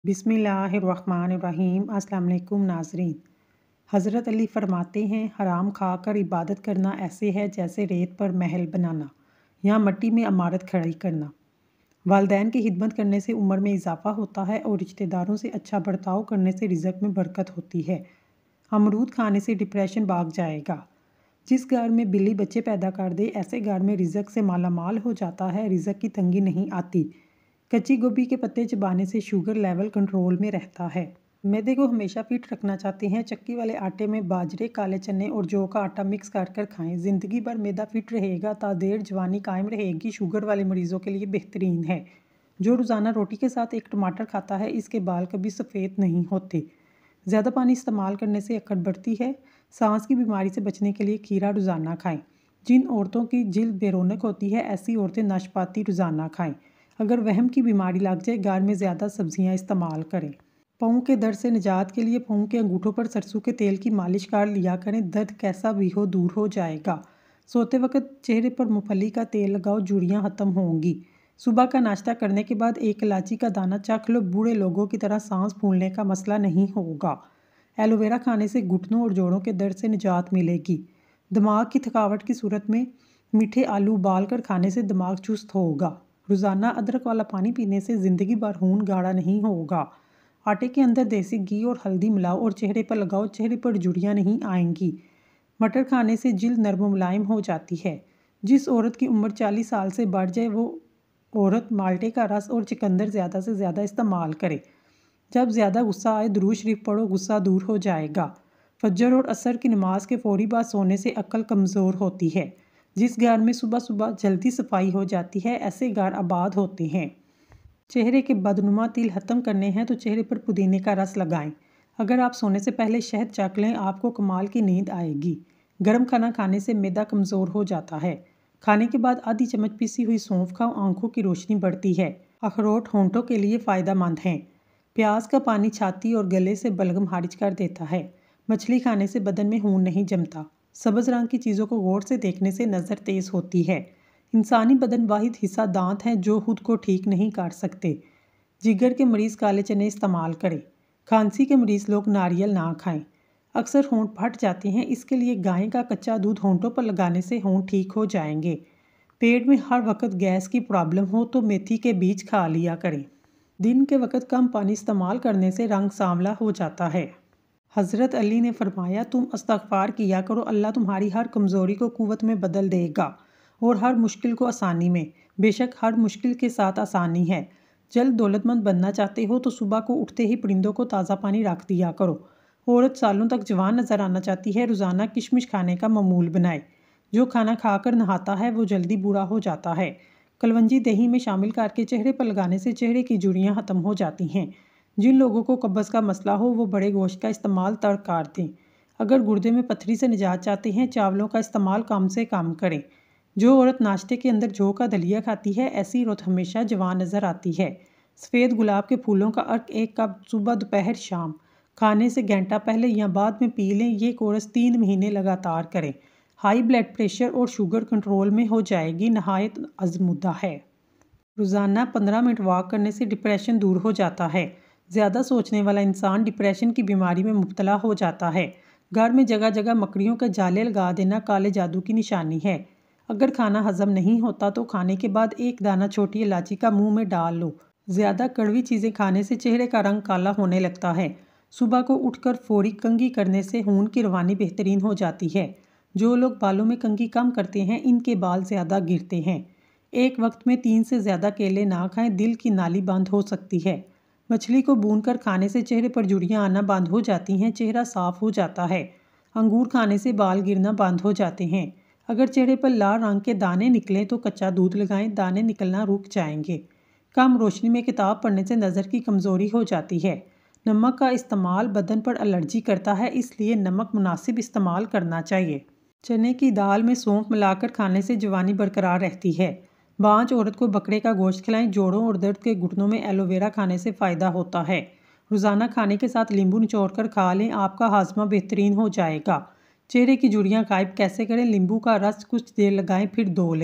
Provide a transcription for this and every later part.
बिस्मिल्लाहिर्रहमानिर्रहीम। अस्सलाम वालेकुम नाज़रीन। हज़रत अली फरमाते हैं, हराम खाकर इबादत करना ऐसे है जैसे रेत पर महल बनाना या मट्टी में इमारत खड़ी करना। वालिदैन की खिदमत करने से उम्र में इजाफ़ा होता है और रिश्तेदारों से अच्छा बर्ताव करने से रिज़्क में बरकत होती है। अमरूद खाने से डिप्रेशन भाग जाएगा। जिस घर में बिल्ली बच्चे पैदा कर दे, ऐसे घर में रिज़्क से मालामाल हो जाता है, रिज़्क की तंगी नहीं आती। कच्ची गोभी के पत्ते चबाने से शुगर लेवल कंट्रोल में रहता है। मैदे को हमेशा फिट रखना चाहते हैं, चक्की वाले आटे में बाजरे, काले चने और जौ का आटा मिक्स कर खाएं। ज़िंदगी भर मैदा फिट रहेगा, तादेर जवानी कायम रहेगी। शुगर वाले मरीजों के लिए बेहतरीन है। जो रोज़ाना रोटी के साथ एक टमाटर खाता है, इसके बाल कभी सफ़ेद नहीं होते। ज़्यादा पानी इस्तेमाल करने से अकड़ बढ़ती है। सांस की बीमारी से बचने के लिए खीरा रोज़ाना खाएं। जिन औरतों की जिल्द बेरौनक होती है, ऐसी औरतें नाशपाती रोज़ाना खाएं। अगर वहम की बीमारी लग जाए, घर में ज़्यादा सब्जियां इस्तेमाल करें। पाँव के दर्द से निजात के लिए पाँव के अंगूठों पर सरसों के तेल की मालिश कर लिया करें। दर्द कैसा भी हो दूर हो जाएगा। सोते वक्त चेहरे पर मूंगफली का तेल लगाओ, झुर्रियाँ ख़त्म होंगी। सुबह का नाश्ता करने के बाद एक इलायची का दाना चख लो, बूढ़े लोगों की तरह सांस फूलने का मसला नहीं होगा। एलोवेरा खाने से घुटनों और जोड़ों के दर्द से निजात मिलेगी। दिमाग की थकावट की सूरत में मीठे आलू उबाल कर खाने से दिमाग चुस्त होगा। रोज़ाना अदरक वाला पानी पीने से ज़िंदगी भर खून गाढ़ा नहीं होगा। आटे के अंदर देसी घी और हल्दी मिलाओ और चेहरे पर लगाओ, चेहरे पर झुर्रियाँ नहीं आएंगी। मटर खाने से जिल्द नर्म मुलायम हो जाती है। जिस औरत की उम्र 40 साल से बढ़ जाए, वो औरत माल्टे का रस और चुकंदर ज़्यादा से ज़्यादा इस्तेमाल करे। जब ज़्यादा गुस्सा आए, दुरूद शरीफ पढ़ो, गुस्सा दूर हो जाएगा। फज्र और असर की नमाज के फौरी बाद सोने से अक्ल कमज़ोर होती है। जिस घर में सुबह सुबह जल्दी सफाई हो जाती है, ऐसे घर आबाद होते हैं। चेहरे के बदनुमा तिल ख़त्म करने हैं तो चेहरे पर पुदीने का रस लगाएं। अगर आप सोने से पहले शहद चख लें, आपको कमाल की नींद आएगी। गर्म खाना खाने से मैदा कमज़ोर हो जाता है। खाने के बाद आधी चम्मच पिसी हुई सौंफ खाओ, आंखों की रोशनी बढ़ती है। अखरोट होंठों के लिए फ़ायदेमंद हैं। प्याज का पानी छाती और गले से बलगम खारिज कर देता है। मछली खाने से बदन में खून नहीं जमता। सब्ज़ रंग की चीज़ों को गौर से देखने से नज़र तेज़ होती है। इंसानी बदन वाहिद हिस्सा दांत हैं जो खुद को ठीक नहीं कर सकते। जिगर के मरीज़ काले चने इस्तेमाल करें। खांसी के मरीज़ लोग नारियल ना खाएं। अक्सर होंठ फट जाते हैं, इसके लिए गाय का कच्चा दूध होंठों पर लगाने से होंठ ठीक हो जाएंगे। पेट में हर वक्त गैस की प्रॉब्लम हो तो मेथी के बीज खा लिया करें। दिन के वक्त कम पानी इस्तेमाल करने से रंग सांवला हो जाता है। हज़रत अली ने फरमाया, तुम इस्तग़फ़ार किया करो, अल्लाह तुम्हारी हर कमज़ोरी को क़ुव्वत में बदल देगा और हर मुश्किल को आसानी में। बेशक हर मुश्किल के साथ आसानी है। जल्द दौलतमंद बनना चाहते हो तो सुबह को उठते ही परिंदों को ताज़ा पानी रख दिया करो। औरत सालों तक जवान नज़र आना चाहती है, रोज़ाना किशमिश खाने का मामूल बनाए। जो खाना खाकर नहाता है वो जल्दी बूढ़ा हो जाता है। कलवंजी दही में शामिल करके चेहरे पर लगाने से चेहरे की झुर्रियाँ ख़त्म हो जाती हैं। जिन लोगों को कब्ज़ का मसला हो, वो बड़े गोश्त का इस्तेमाल तर्क कर दें। अगर गुर्दे में पथरी से निजात चाहते हैं, चावलों का इस्तेमाल कम से कम करें। जो औरत नाश्ते के अंदर जौ का दलिया खाती है, ऐसी औरत हमेशा जवान नज़र आती है। सफ़ेद गुलाब के फूलों का अर्क 1 कप सुबह, दोपहर, शाम खाने से घंटा पहले या बाद में पी लें। ये कोर्स 3 महीने लगातार करें। हाई ब्लड प्रेशर और शुगर कंट्रोल में हो जाएगी। नहायत आज़मुदा है। रोज़ाना 15 मिनट वॉक करने से डिप्रेशन दूर हो जाता है। ज़्यादा सोचने वाला इंसान डिप्रेशन की बीमारी में मुब्तला हो जाता है। घर में जगह जगह मकड़ियों के जाले लगा देना काले जादू की निशानी है। अगर खाना हजम नहीं होता तो खाने के बाद एक दाना छोटी इलायची का मुंह में डाल लो। ज़्यादा कड़वी चीज़ें खाने से चेहरे का रंग काला होने लगता है। सुबह को उठकर फौरी कंघी करने से खून की रवानी बेहतरीन हो जाती है। जो लोग बालों में कंघी कम करते हैं, इनके बाल ज़्यादा गिरते हैं। एक वक्त में 3 से ज़्यादा केले ना खाएं, दिल की नाली बंद हो सकती है। मछली को भूनकर खाने से चेहरे पर झुर्रियाँ आना बंद हो जाती हैं, चेहरा साफ हो जाता है। अंगूर खाने से बाल गिरना बंद हो जाते हैं। अगर चेहरे पर लाल रंग के दाने निकलें तो कच्चा दूध लगाएं, दाने निकलना रुक जाएंगे। कम रोशनी में किताब पढ़ने से नज़र की कमज़ोरी हो जाती है। नमक का इस्तेमाल बदन पर एलर्जी करता है, इसलिए नमक मुनासिब इस्तेमाल करना चाहिए। चने की दाल में सौंफ मिलाकर खाने से जवानी बरकरार रहती है। बांझ औरत को बकरे का गोश्त खिलाएं। जोड़ों और दर्द के घुटनों में एलोवेरा खाने से फ़ायदा होता है। रोज़ाना खाने के साथ नींबू निचोड़ कर खा लें, आपका हाजमा बेहतरीन हो जाएगा। चेहरे की झुर्रियाँ गायब कैसे करें? नींबू का रस कुछ देर लगाएं, फिर धो लें।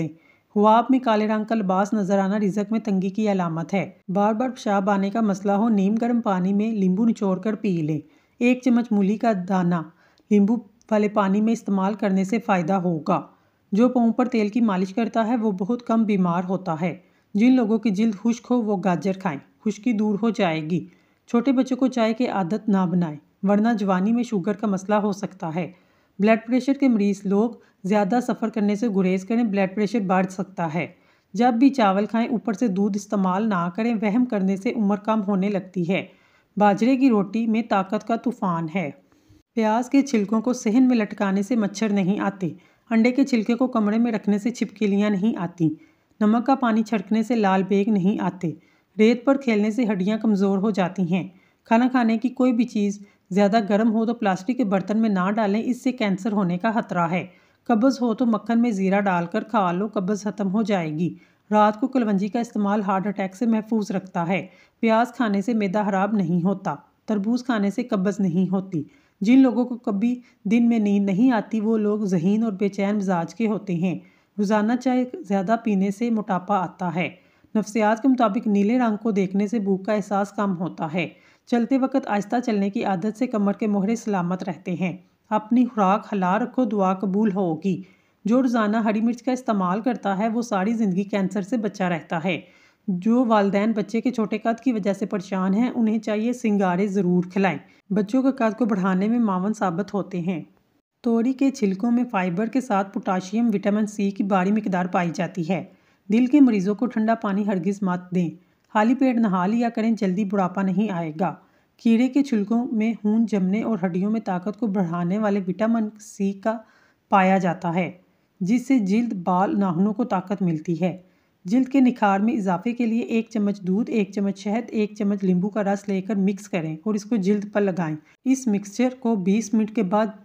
ख्वाब में काले रंग का लिबास नजर आना रिज़्क में तंगी की अलामत है। बार बार पेशाब आने का मसला हो, नीम गर्म पानी में नींबू निचोड़ कर पी लें। 1 चम्मच मूली का दाना नींबू वाले पानी में इस्तेमाल करने से फ़ायदा होगा। जो पाँव पर तेल की मालिश करता है वो बहुत कम बीमार होता है। जिन लोगों की जिल्द खुश्क हो वो गाजर खाएं, खुश्की दूर हो जाएगी। छोटे बच्चों को चाय की आदत ना बनाएं, वरना जवानी में शुगर का मसला हो सकता है। ब्लड प्रेशर के मरीज लोग ज़्यादा सफ़र करने से गुरेज करें, ब्लड प्रेशर बढ़ सकता है। जब भी चावल खाएं ऊपर से दूध इस्तेमाल ना करें, वहम करने से उम्र कम होने लगती है। बाजरे की रोटी में ताकत का तूफान है। प्याज के छिलकों को सहन में लटकाने से मच्छर नहीं आते। अंडे के छिलके को कमरे में रखने से छिपकलियाँ नहीं आती। नमक का पानी छिड़कने से लाल बेग नहीं आते। रेत पर खेलने से हड्डियाँ कमज़ोर हो जाती हैं। खाना खाने की कोई भी चीज़ ज़्यादा गर्म हो तो प्लास्टिक के बर्तन में ना डालें, इससे कैंसर होने का खतरा है। कब्ज़ हो तो मक्खन में ज़ीरा डालकर खा लो, कब्ज़ ख़त्म हो जाएगी। रात को कलवंजी का इस्तेमाल हार्ट अटैक से महफूज रखता है। प्याज खाने से मैदा खराब नहीं होता। तरबूज खाने से कब्ज़ नहीं होती। जिन लोगों को कभी दिन में नींद नहीं आती वो लोग ज़हीन और बेचैन मिजाज के होते हैं। रोज़ाना चाय ज़्यादा पीने से मोटापा आता है। नफ्सियात के मुताबिक नीले रंग को देखने से भूख का एहसास कम होता है। चलते वक्त आहिस्ता चलने की आदत से कमर के मोहरे सलामत रहते हैं। अपनी खुराक हला रखो, दुआ कबूल होगी। जो रोज़ाना हरी मिर्च का इस्तेमाल करता है वो सारी ज़िंदगी कैंसर से बचा रहता है। जो वालिदैन बच्चे के छोटे कद की वजह से परेशान हैं उन्हें चाहिए सिंगारे ज़रूर खिलाएं। बच्चों के कद को बढ़ाने में मावन साबित होते हैं। तोरी के छिलकों में फाइबर के साथ पोटाशियम, विटामिन सी की भारी मिकदार पाई जाती है। दिल के मरीजों को ठंडा पानी हरगिज़ मत दें। खाली पेट नहा लिया करें, जल्दी बुढ़ापा नहीं आएगा। कीड़े के छिलकों में खून जमने और हड्डियों में ताकत को बढ़ाने वाले विटामिन सी का पाया जाता है, जिससे जिल्द, बाल, नाखूनों को ताकत मिलती है। जिल्द के निखार में इजाफे के लिए 1 चम्मच दूध, 1 चम्मच शहद, 1 चम्मच नींबू का रस लेकर मिक्स करें और इसको जिल्द पर लगाएं। इस मिक्सचर को 20 मिनट के बाद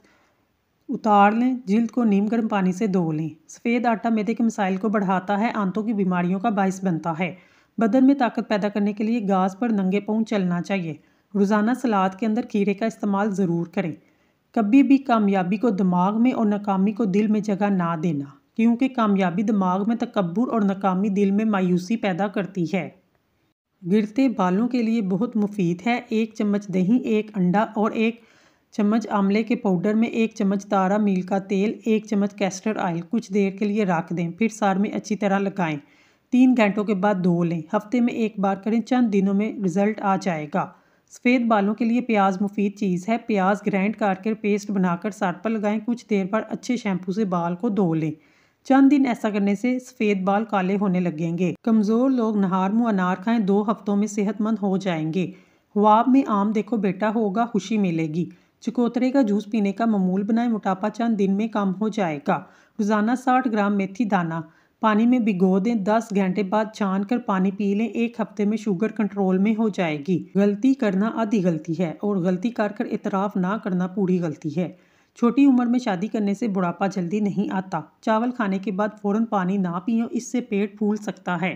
उतार लें। जिल्द को नीम गर्म पानी से धो लें। सफ़ेद आटा मैदे के मसाइल को बढ़ाता है, आंतों की बीमारियों का बाइस बनता है। बदन में ताकत पैदा करने के लिए घास पर नंगे पांव चलना चाहिए। रोज़ाना सलाद के अंदर खीरे का इस्तेमाल ज़रूर करें। कभी भी कामयाबी को दिमाग में और नाकामी को दिल में जगह ना देना, क्योंकि कामयाबी दिमाग में तकब्बुर और नाकामी दिल में मायूसी पैदा करती है। गिरते बालों के लिए बहुत मुफीद है। 1 चम्मच दही, 1 अंडा और 1 चम्मच आंवले के पाउडर में 1 चम्मच तारा मील का तेल, 1 चम्मच कैस्टर ऑयल कुछ देर के लिए रख दें, फिर सार में अच्छी तरह लगाएं। 3 घंटों के बाद धो लें। हफ्ते में 1 बार करें, चंद दिनों में रिजल्ट आ जाएगा। सफ़ेद बालों के लिए प्याज मुफीद चीज़ है। प्याज ग्राइंड करके पेस्ट बनाकर सर पर लगाएं। कुछ देर बाद अच्छे शैम्पू से बाल को धो लें। चंद दिन ऐसा करने से सफ़ेद बाल काले होने लगेंगे। कमज़ोर लोग नहार मुँह अनार खाएं, 2 हफ्तों में सेहतमंद हो जाएंगे। ख्वाब में आम देखो बेटा होगा, खुशी मिलेगी। चकोतरे का जूस पीने का मामूल बनाएं, मोटापा चंद दिन में कम हो जाएगा। रोज़ाना 60 ग्राम मेथी दाना पानी में भिगो दें, 10 घंटे बाद छान कर पानी पी लें। 1 हफ्ते में शुगर कंट्रोल में हो जाएगी। गलती करना आधी गलती है और गलती कर इतराफ़ ना करना पूरी गलती है। छोटी उम्र में शादी करने से बुढ़ापा जल्दी नहीं आता। चावल खाने के बाद फ़ौरन पानी ना पियो, इससे पेट फूल सकता है।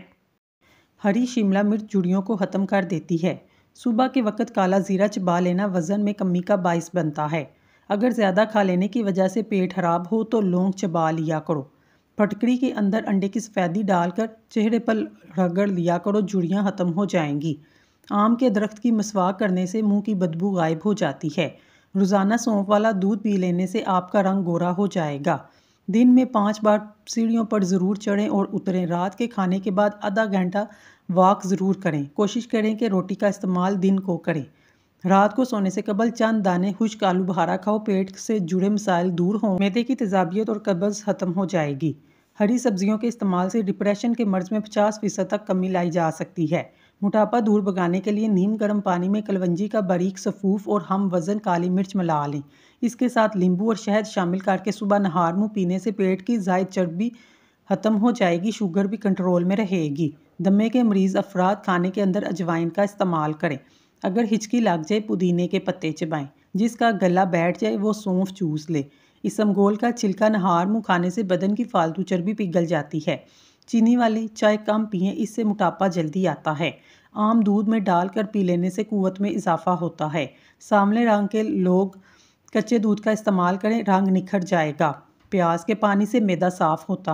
हरी शिमला मिर्च जुड़ियों को ख़त्म कर देती है। सुबह के वक्त काला ज़ीरा चबा लेना वज़न में कमी का बाइस बनता है। अगर ज़्यादा खा लेने की वजह से पेट खराब हो तो लौंग चबा लिया करो। फटकड़ी के अंदर अंडे की सफ़ेदी डालकर चेहरे पर रगड़ लिया करो, जुड़ियाँ ख़त्म हो जाएंगी। आम के दरख्त की मसवाक करने से मुंह की बदबू गायब हो जाती है। रोज़ाना सौंफ वाला दूध पी लेने से आपका रंग गोरा हो जाएगा। दिन में 5 बार सीढ़ियों पर ज़रूर चढ़ें और उतरें। रात के खाने के बाद आधा घंटा वॉक ज़रूर करें। कोशिश करें कि रोटी का इस्तेमाल दिन को करें। रात को सोने से कबल चंद दाने खुश्क आलू बुखारा खाओ, पेट से जुड़े मसाइल दूर हों, मैदे की तेज़ाबियत और कब्ज़ ख़त्म हो जाएगी। हरी सब्जियों के इस्तेमाल से डिप्रेशन के मर्ज में 50% तक कमी लाई जा सकती है। मोटापा दूर भगाने के लिए नीम गर्म पानी में कलवंजी का बारीक सफ़ूफ और हम वज़न काली मिर्च मिला लें। इसके साथ नींबू और शहद शामिल करके सुबह नहार मुँह पीने से पेट की ज़ायद चर्बी ख़त्म हो जाएगी, शुगर भी कंट्रोल में रहेगी। दमे के मरीज़ अफराद खाने के अंदर अजवाइन का इस्तेमाल करें। अगर हिचकी लग जाए पुदीने के पत्ते चबाएं। जिसका गला बैठ जाए वो सौंफ चूस ले। इसबगोल का छिलका नहार मुँह खाने से बदन की फालतू चर्बी पिघल जाती है। चीनी वाली चाय कम पिएं, इससे मोटापा जल्दी आता है। आम दूध में डालकर पी लेने से कुव्वत में इजाफा होता है। सांवले रंग के लोग कच्चे दूध का इस्तेमाल करें, रंग निखर जाएगा। प्याज के पानी से मैदा साफ होता है।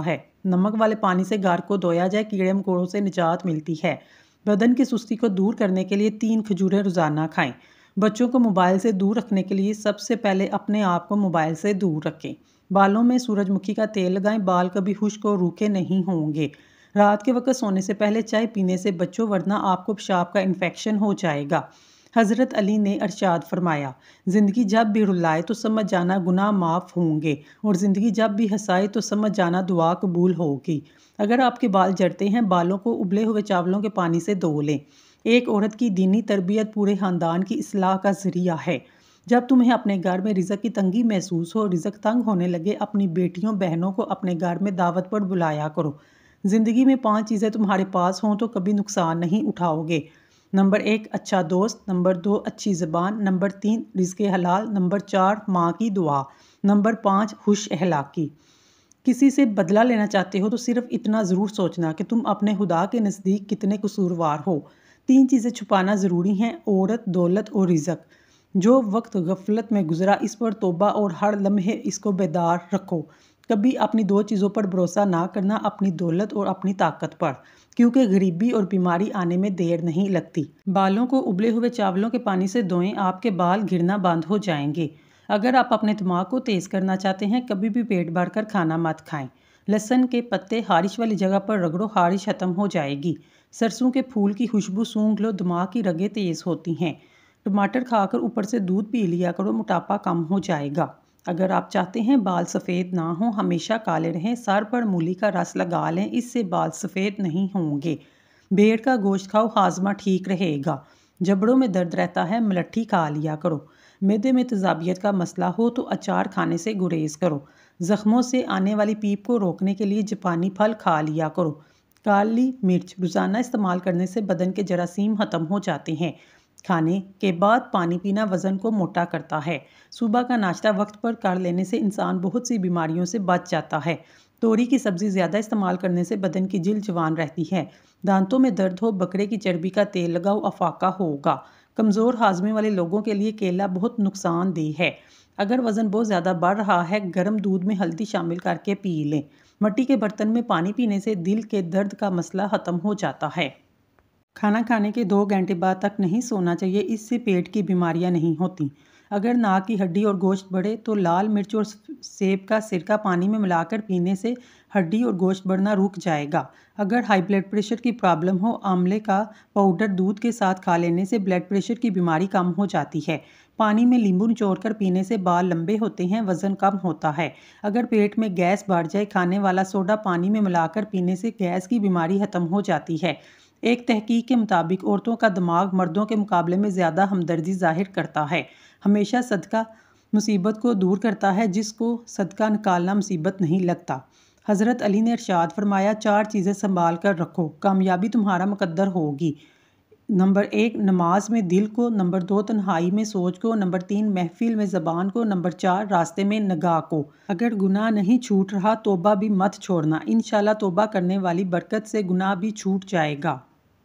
नमक वाले पानी से घर को धोया जाए, कीड़े मकोड़ों से निजात मिलती है। बदन की सुस्ती को दूर करने के लिए 3 खजूरें रोज़ाना खाएं। बच्चों को मोबाइल से दूर रखने के लिए सबसे पहले अपने आप को मोबाइल से दूर रखें। बालों में सूरजमुखी का तेल लगाएं, बाल कभी खुश्क और रूखे नहीं होंगे। रात के वक्त सोने से पहले चाय पीने से बचो, वरना आपको पेशाब का इन्फेक्शन हो जाएगा। हज़रत अली ने इरशाद फरमाया, ज़िंदगी जब भी रुलाए तो समझ जाना गुनाह माफ़ होंगे, और ज़िंदगी जब भी हंसाए तो समझ जाना दुआ कबूल होगी। अगर आपके बाल झड़ते हैं, बालों को उबले हुए चावलों के पानी से धो लें। एक औरत की दीनी तरबियत पूरे ख़ानदान की इस्लाह का ज़रिया है। जब तुम्हें अपने घर में रिज़्क़ की तंगी महसूस हो, रिज़्क़ तंग होने लगे, अपनी बेटियों बहनों को अपने घर में दावत पर बुलाया करो। ज़िंदगी में 5 चीज़ें तुम्हारे पास हों तो कभी नुकसान नहीं उठाओगे। नंबर 1 अच्छा दोस्त, नंबर 2 अच्छी ज़बान, नंबर 3 रिज़्क़ हलाल, नंबर 4 माँ की दुआ, नंबर 5 खुश अहलाकी। किसी से बदला लेना चाहते हो तो सिर्फ इतना ज़रूर सोचना कि तुम अपने खुदा के नज़दीक कितने कसूरवार हो। 3 चीज़ें छुपाना ज़रूरी हैं, औरत, दौलत और रिज़्क़। जो वक्त गफलत में गुजरा, इस पर तौबा और हर लम्हे इसको बेदार रखो। कभी अपनी 2 चीज़ों पर भरोसा ना करना, अपनी दौलत और अपनी ताकत पर, क्योंकि गरीबी और बीमारी आने में देर नहीं लगती। बालों को उबले हुए चावलों के पानी से धोएं, आपके बाल गिरना बंद हो जाएंगे। अगर आप अपने दिमाग को तेज़ करना चाहते हैं, कभी भी पेट भरकर खाना मत खाएं। लहसुन के पत्ते खारिश वाली जगह पर रगड़ो, खारिश खत्म हो जाएगी। सरसों के फूल की खुशबू सूंघ लो, दिमाग की रगें तेज़ होती हैं। टमाटर खाकर ऊपर से दूध पी लिया करो, मोटापा कम हो जाएगा। अगर आप चाहते हैं बाल सफ़ेद ना हो, हमेशा काले रहें, सर पर मूली का रस लगा लें, इससे बाल सफ़ेद नहीं होंगे। भेड़ का गोश्त खाओ, हाजमा ठीक रहेगा। जबड़ों में दर्द रहता है, मलट्ठी खा लिया करो। मैदे में तेज़ाबियत का मसला हो तो अचार खाने से गुरेज करो। ज़ख्मों से आने वाली पीप को रोकने के लिए जापानी फल खा लिया करो। काली मिर्च रोज़ाना इस्तेमाल करने से बदन के जरासीम ख़त्म हो जाते हैं। खाने के बाद पानी पीना वज़न को मोटा करता है। सुबह का नाश्ता वक्त पर कर लेने से इंसान बहुत सी बीमारियों से बच जाता है। तोरी की सब्ज़ी ज़्यादा इस्तेमाल करने से बदन की जिल्द जवान रहती है। दांतों में दर्द हो, बकरे की चर्बी का तेल लगाओ, अफाका होगा। कमज़ोर हाजमे वाले लोगों के लिए केला बहुत नुकसानदेह है। अगर वज़न बहुत ज़्यादा बढ़ रहा है, गर्म दूध में हल्दी शामिल करके पी लें। मिट्टी के बर्तन में पानी पीने से दिल के दर्द का मसला ख़त्म हो जाता है। खाना खाने के 2 घंटे बाद तक नहीं सोना चाहिए, इससे पेट की बीमारियां नहीं होती। अगर नाक की हड्डी और गोश्त बढ़े तो लाल मिर्च और सेब का सिरका पानी में मिलाकर पीने से हड्डी और गोश्त बढ़ना रुक जाएगा। अगर हाई ब्लड प्रेशर की प्रॉब्लम हो, आंवले का पाउडर दूध के साथ खा लेने से ब्लड प्रेशर की बीमारी कम हो जाती है। पानी में नींबू निचोड़कर पीने से बाल लंबे होते हैं, वज़न कम होता है। अगर पेट में गैस बढ़ जाए, खाने वाला सोडा पानी में मिलाकर पीने से गैस की बीमारी ख़त्म हो जाती है। एक तहकीक के मुताबिक औरतों का दिमाग मर्दों के मुकाबले में ज़्यादा हमदर्दी ज़ाहिर करता है। हमेशा सदका मुसीबत को दूर करता है, जिसको सदका निकालना मुसीबत नहीं लगता। हज़रत अली ने इरशाद फरमाया, 4 चीज़ें संभाल कर रखो, कामयाबी तुम्हारा मुकद्दर होगी। नंबर 1 नमाज में दिल को, नंबर 2 तन्हाई में सोच को, नंबर 3 महफिल में ज़बान को, नंबर 4 रास्ते में निगाह को। अगर गुनाह नहीं छूट रहा, तौबा भी मत छोड़ना। इंशाल्लाह तौबा करने वाली बरकत से गुनाह भी छूट जाएगा।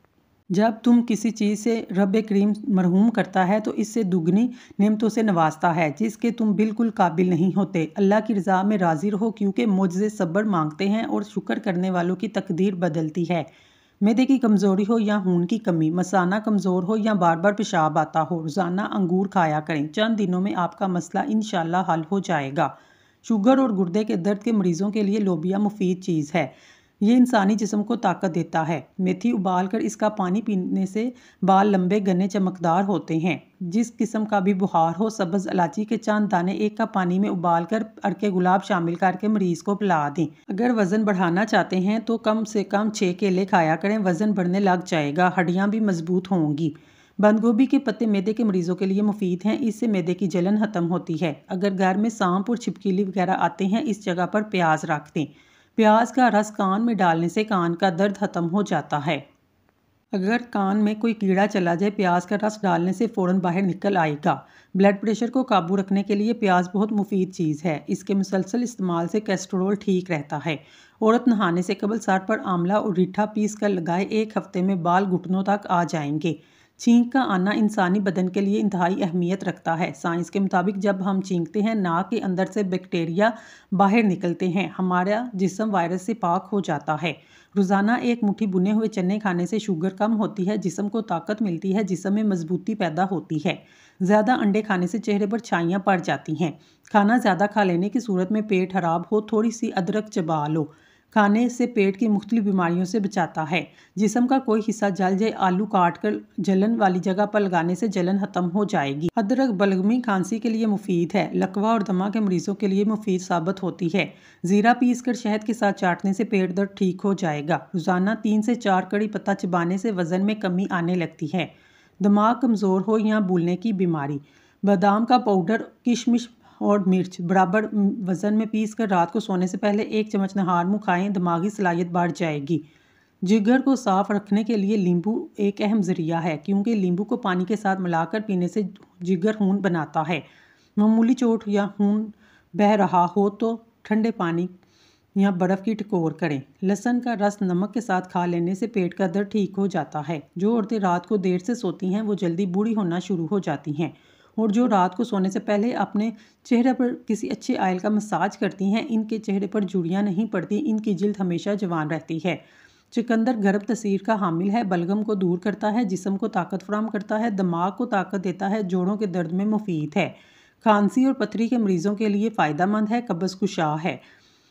जब तुम किसी चीज़ से रब करीम मरहूम करता है तो इससे दुगनी नेमतों से नवाजता है, जिसके तुम बिल्कुल काबिल नहीं होते। अल्लाह की रज़ा में राज़ी रहो, क्योंकि मुझसे सब्र मांगते हैं और शुक्र करने वालों की तकदीर बदलती है। मैदे की कमज़ोरी हो या खून की कमी, मसाना कमज़ोर हो या बार बार पेशाब आता हो, रोज़ाना अंगूर खाया करें। चंद दिनों में आपका मसला इंशाल्लाह हल हो जाएगा। शुगर और गुर्दे के दर्द के मरीज़ों के लिए लोबिया मुफीद चीज़ है। ये इंसानी जिस्म को ताकत देता है। मेथी उबालकर इसका पानी पीने से बाल लंबे, घने, चमकदार होते हैं। जिस किस्म का भी बुखार हो, सब्ज़ इलायची के चंद दाने 1 कप पानी में उबालकर अर्के गुलाब शामिल करके मरीज़ को पिला दें। अगर वज़न बढ़ाना चाहते हैं तो कम से कम 6 केले खाया करें, वज़न बढ़ने लग जाएगा, हड्डियाँ भी मजबूत होंगी। बंद गोभी के पत्ते मैदे के मरीज़ों के लिए मुफीद हैं, इससे मैदे की जलन ख़त्म होती है। अगर घर में सांप और छिपकली वगैरह आते हैं, इस जगह पर प्याज रख दें। प्याज का रस कान में डालने से कान का दर्द ख़त्म हो जाता है। अगर कान में कोई कीड़ा चला जाए, प्याज का रस डालने से फ़ौरन बाहर निकल आएगा। ब्लड प्रेशर को काबू रखने के लिए प्याज बहुत मुफीद चीज़ है। इसके मुसलसल इस्तेमाल से कोलेस्ट्रॉल ठीक रहता है। औरत नहाने से कबल सर पर आंवला और रीठा पीस कर लगाए, 1 हफ्ते में बाल घुटनों तक आ जाएंगे। छींक का आना इंसानी बदन के लिए इंतहाई अहमियत रखता है। साइंस के मुताबिक जब हम छींकते हैं, नाक के अंदर से बैक्टीरिया बाहर निकलते हैं, हमारा जिस्म वायरस से पाक हो जाता है। रोज़ाना एक मुट्ठी भुने हुए चने खाने से शुगर कम होती है, जिस्म को ताकत मिलती है, जिस्म में मजबूती पैदा होती है। ज़्यादा अंडे खाने से चेहरे पर छाइयाँ पड़ जाती हैं। खाना ज़्यादा खा लेने की सूरत में पेट खराब हो, थोड़ी सी अदरक चबा लो। खाने से पेट की मुख्तलिफ बीमारियों से बचाता है। जिस्म का कोई हिस्सा जल जाए, आलू काट कर जलन वाली जगह पर लगाने से जलन खत्म हो जाएगी। अदरक बलगमी खांसी के लिए मुफीद है। लकवा और दमा के मरीजों के लिए मुफीद साबित होती है। जीरा पीस कर शहद के साथ चाटने से पेट दर्द ठीक हो जाएगा। रोजाना 3 से 4 कड़ी पत्ता चबाने से वजन में कमी आने लगती है। दिमाग कमज़ोर हो या भूलने की बीमारी, बादाम का पाउडर, किशमिश और मिर्च बराबर वज़न में पीस कर रात को सोने से पहले 1 चम्मच नहार मुँह खाएं, दिमागी सलाहियत बढ़ जाएगी। जिगर को साफ़ रखने के लिए नींबू एक अहम ज़रिया है, क्योंकि नींबू को पानी के साथ मिलाकर पीने से जिगर खून बनाता है। मामूली चोट या खून बह रहा हो तो ठंडे पानी या बर्फ़ की टकोर करें। लहसुन का रस नमक के साथ खा लेने से पेट का दर्द ठीक हो जाता है। जो औरतें रात को देर से सोती हैं वो जल्दी बूढ़ी होना शुरू हो जाती हैं, और जो रात को सोने से पहले अपने चेहरे पर किसी अच्छे ऑयल का मसाज करती हैं, इनके चेहरे पर झुर्रियाँ नहीं पड़ती, इनकी जिल्द हमेशा जवान रहती है। चुकंदर गर्म तसीर का हामिल है, बलगम को दूर करता है, जिस्म को ताकत फराहम करता है, दिमाग को ताकत देता है, जोड़ों के दर्द में मुफीद है। खांसी और पथरी के मरीजों के लिए फ़ायदेमंद है, कब्ज़ कुशा है।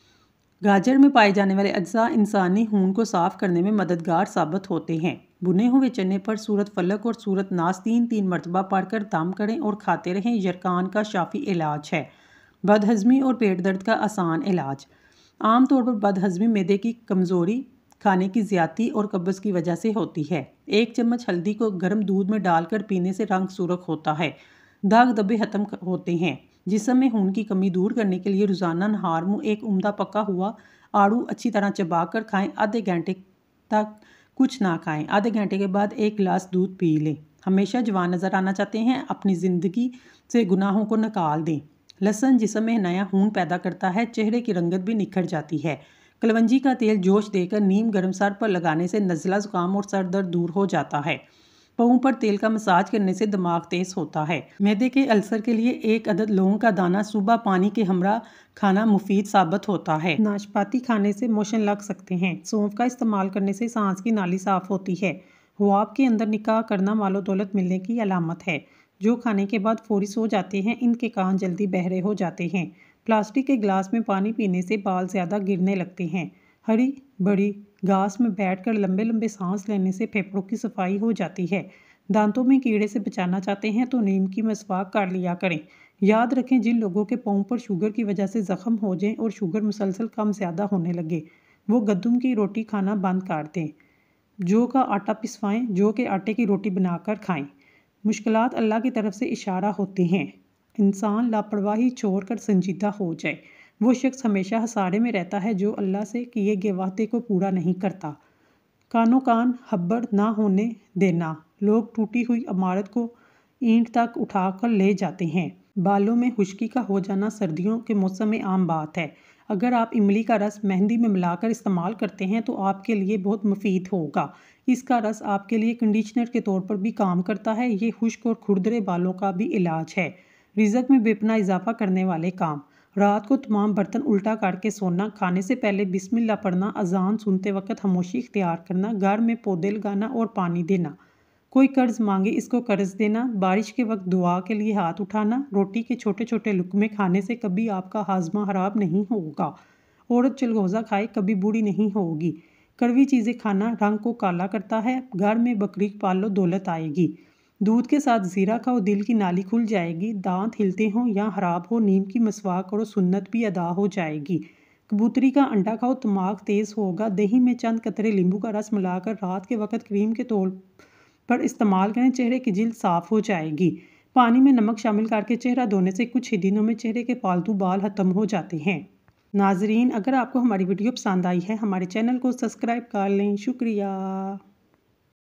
गाजर में पाए जाने वाले अज्जा इंसानी खून को साफ़ करने में मददगार साबित होते हैं। भुने हुए चने पर सूरत फलक और सूरत नास 3-3 मरतबा पढ़कर दम करें और खाते रहें। यरकान का शाफी इलाज है। बदहज़मी और पेट दर्द का आसान इलाज। आम तौर पर बदहज़मी मैदे की कमज़ोरी, खाने की ज़्यादती और कब्ज़ की वजह से होती है। 1 चम्मच हल्दी को गर्म दूध में डालकर पीने से रंग सुर्ख होता है, दाग धब्बे खत्म होते हैं। जिस्म में खून की कमी दूर करने के लिए रोज़ाना नहार मुँह एक उम्दा पका हुआ आड़ू अच्छी तरह चबा कर खाएँ। आधे घंटे तक कुछ ना खाएं। आधे घंटे के बाद 1 गिलास दूध पी लें। हमेशा जवान नज़र आना चाहते हैं, अपनी ज़िंदगी से गुनाहों को निकाल दें। लहसुन जिस्म में नया खून पैदा करता है, चेहरे की रंगत भी निखर जाती है। कलवंजी का तेल जोश देकर नीम गर्म सर पर लगाने से नज़ला ज़ुकाम और सर दर्द दूर हो जाता है। पाँव पर तेल का मसाज करने से दिमाग तेज होता है। मैदे के अल्सर के लिए 1 अदद लौंग का दाना सुबह पानी के हमरा खाना मुफीद साबित होता है। नाशपाती खाने से मोशन लग सकते हैं। सौंफ का इस्तेमाल करने से सांस की नाली साफ होती है। ख्वाब के अंदर निकाह करना मालो दौलत मिलने की अलामत है। जो खाने के बाद फौरी सो जाते हैं, इनके कान जल्दी बहरे हो जाते हैं। प्लास्टिक के गिलास में पानी पीने से बाल ज़्यादा गिरने लगते हैं। हरी बड़ी घास में बैठकर लंबे लंबे सांस लेने से फेफड़ों की सफाई हो जाती है। दांतों में कीड़े से बचाना चाहते हैं तो नीम की मसवाक कर लिया करें। याद रखें, जिन लोगों के पाँव पर शुगर की वजह से ज़ख्म हो जाएं और शुगर मुसलसल कम ज़्यादा होने लगे, वो गंदम की रोटी खाना बंद कर दें। जौ का आटा पिसवाएं, जौ के आटे की रोटी बनाकर खाएं। मुश्किलात अल्लाह की तरफ से इशारा होते हैं। इंसान लापरवाही छोड़कर संजीदा हो जाए। वो शख्स हमेशा हसारे में रहता है जो अल्लाह से किए गए वादे को पूरा नहीं करता। कानो कान हब्बड़ ना होने देना। लोग टूटी हुई इमारत को ईंट तक उठाकर ले जाते हैं। बालों में खुश्की का हो जाना सर्दियों के मौसम में आम बात है। अगर आप इमली का रस मेहंदी में मिलाकर इस्तेमाल करते हैं तो आपके लिए बहुत मुफीद होगा। इसका रस आपके लिए कंडीशनर के तौर पर भी काम करता है। ये खुश्क और खुरदरे बालों का भी इलाज है। रिज़्क में बेपना इजाफा करने वाले काम। रात को तमाम बर्तन उल्टा करके सोना, खाने से पहले बिस्मिल्लाह पढ़ना, अजान सुनते वक्त खामोशी इख्तियार करना, घर में पौधे लगाना और पानी देना। कोई कर्ज मांगे इसको कर्ज देना, बारिश के वक्त दुआ के लिए हाथ उठाना, रोटी के छोटे छोटे लुकमे खाने से कभी आपका हाजमा खराब नहीं होगा। औरत चलगोज़ा खाए कभी बूढ़ी नहीं होगी। कड़वी चीज़ें खाना रंग को काला करता है। घर में बकरी पालो दौलत आएगी। दूध के साथ ज़ीरा खाओ, दिल की नाली खुल जाएगी। दांत हिलते हों या खराब हो, नीम की मसवाक करो, सुन्नत भी अदा हो जाएगी। कबूतरी का अंडा खाओ, दिमाग तेज़ होगा। दही में चंद कतरे नींबू का रस मिलाकर रात के वक्त क्रीम के तौर पर इस्तेमाल करें, चेहरे की जिल्द साफ़ हो जाएगी। पानी में नमक शामिल करके चेहरा धोने से कुछ ही दिनों में चेहरे के फालतू बाल खत्म हो जाते हैं। नाजरीन, अगर आपको हमारी वीडियो पसंद आई है, हमारे चैनल को सब्सक्राइब कर लें। शुक्रिया।